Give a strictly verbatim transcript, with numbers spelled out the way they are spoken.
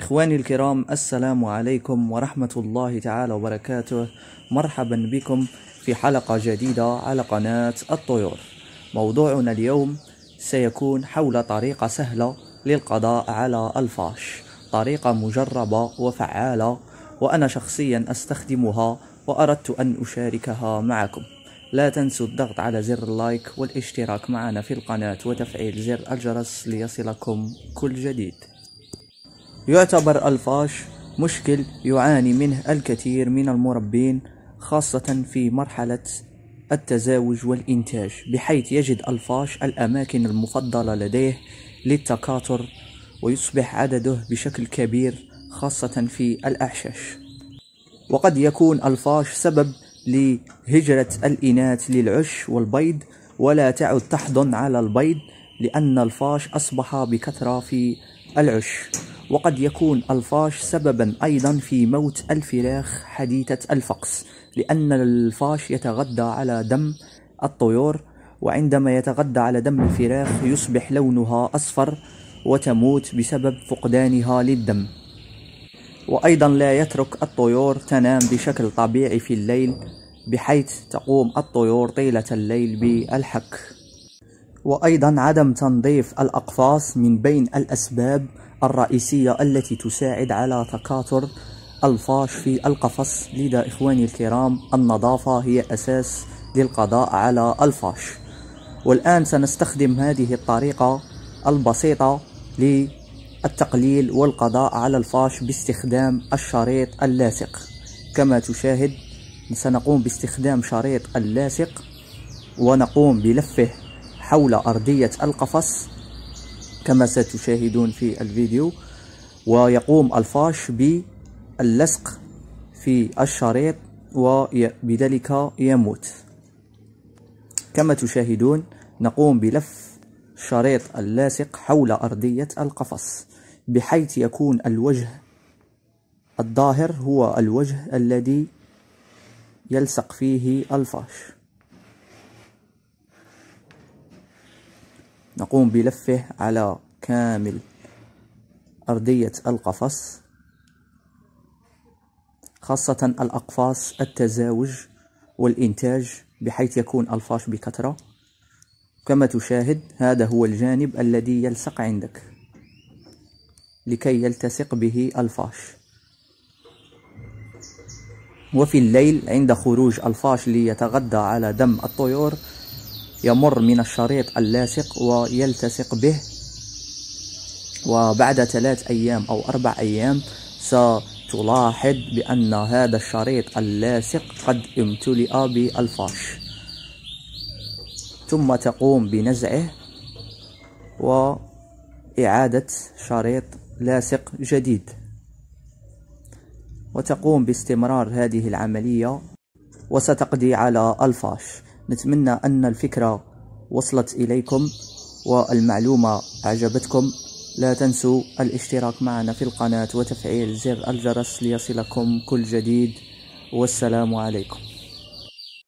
إخواني الكرام، السلام عليكم ورحمة الله تعالى وبركاته. مرحبا بكم في حلقة جديدة على قناة الطيور. موضوعنا اليوم سيكون حول طريقة سهلة للقضاء على الفاش، طريقة مجربة وفعالة، وأنا شخصيا أستخدمها وأردت أن أشاركها معكم. لا تنسوا الضغط على زر اللايك والاشتراك معنا في القناة وتفعيل زر الجرس ليصلكم كل جديد. يعتبر الفاش مشكل يعاني منه الكثير من المربين، خاصة في مرحلة التزاوج والإنتاج، بحيث يجد الفاش الأماكن المفضلة لديه للتكاثر ويصبح عدده بشكل كبير، خاصة في الأعشاش. وقد يكون الفاش سبب لهجرة الإناث للعش والبيض، ولا تعد تحضن على البيض لأن الفاش أصبح بكثرة في العش. وقد يكون الفاش سببا أيضا في موت الفراخ حديثة الفقس، لأن الفاش يتغذى على دم الطيور، وعندما يتغذى على دم الفراخ يصبح لونها أصفر وتموت بسبب فقدانها للدم. وأيضا لا يترك الطيور تنام بشكل طبيعي في الليل، بحيث تقوم الطيور طيلة الليل بالحك. وأيضا عدم تنظيف الأقفاص من بين الأسباب الرئيسية التي تساعد على تكاثر الفاش في القفص. لذا إخواني الكرام، النظافة هي أساس للقضاء على الفاش. والآن سنستخدم هذه الطريقة البسيطة للتقليل والقضاء على الفاش باستخدام الشريط اللاصق. كما تشاهد سنقوم باستخدام شريط اللاصق ونقوم بلفه حول أرضية القفص كما ستشاهدون في الفيديو، ويقوم الفاش باللصق في الشريط وبذلك يموت. كما تشاهدون نقوم بلف الشريط اللاصق حول أرضية القفص، بحيث يكون الوجه الظاهر هو الوجه الذي يلصق فيه الفاش. نقوم بلفه على كامل أرضية القفص، خاصة الأقفاص التزاوج والإنتاج، بحيث يكون الفاش بكثرة. كما تشاهد هذا هو الجانب الذي يلصق عندك لكي يلتصق به الفاش. وفي الليل عند خروج الفاش ليتغذى على دم الطيور يمر من الشريط اللاصق ويلتصق به، وبعد ثلاث أيام أو أربع أيام ستلاحظ بأن هذا الشريط اللاصق قد امتلئ بالفاش، ثم تقوم بنزعه وإعادة شريط لاصق جديد، وتقوم باستمرار هذه العملية وستقضي على الفاش. نتمنى أن الفكرة وصلت إليكم والمعلومة أعجبتكم. لا تنسوا الاشتراك معنا في القناة وتفعيل زر الجرس ليصلكم كل جديد، والسلام عليكم.